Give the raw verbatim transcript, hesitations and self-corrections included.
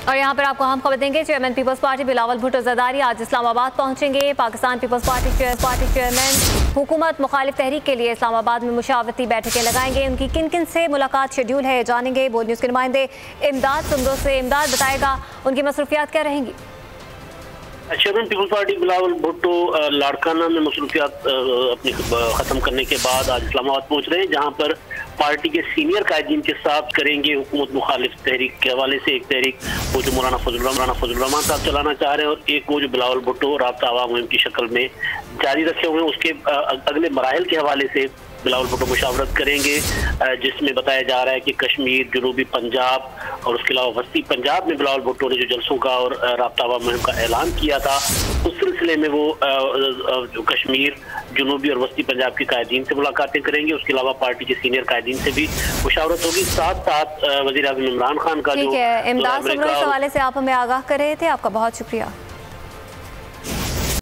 और यहाँ पर आपको हम खबर देंगे, chairman Peoples Party Bilawal Bhutto Zardari आज इस्लामाबाद पहुंचेंगे। Pakistan Peoples Party chair party chairman हुकूमत मुखालिफ तहरीक के लिए इस्लामाबाद में मुशावरती बैठकें लगाएंगे। उनकी किन किन से मुलाकात शेड्यूल है जानेंगे। बोल न्यूज़ के नुमाइंदे इमदाद सुंदर से इमदाद बताएगा उनकी मसरूफियात क्या रहेंगी। Chairman Peoples Party Bilawal Bhutto Larkana में मसरूफियात अपनी खत्म करने के बाद आज इस्लामाबाद पहुंच रहे हैं, जहां पर पार्टी के सीनियर कायदीन के साथ करेंगे हुकूमत मुखालिफ तहरीक के हवाले से। एक तहरीक वो जो मौलाना फजल मौलाना फजल रहमान साहब चलाना चाह रहे हैं, और एक वो जो बिलावल भुट्टो राब्ता आवाम मुहिम की शक्ल में जारी रखे हुए हैं, उसके अगले मराहिल के हवाले से बिलावल भुट्टो मुशावरत करेंगे, जिसमें बताया जा रहा है कि कश्मीर, जनूबी पंजाब और उसके अलावा वस्ती पंजाब में बिलावल भुट्टो ने जो जलसों का और राब्ता आवाम मुहिम का ऐलान किया था, उस सिलसिले में वो जो कश्मीर, जनूबी और वस्ती पंजाब के कायदीन से मुलाकातें करेंगे। उसके अलावा पार्टी के सीनियर कायदीन से भी मुशावरत होगी। साथ साथ वज़ीर आज़म इमरान खान का जो इमदाद इस हवाले से आप हमें आगाह कर रहे थे, आपका बहुत शुक्रिया।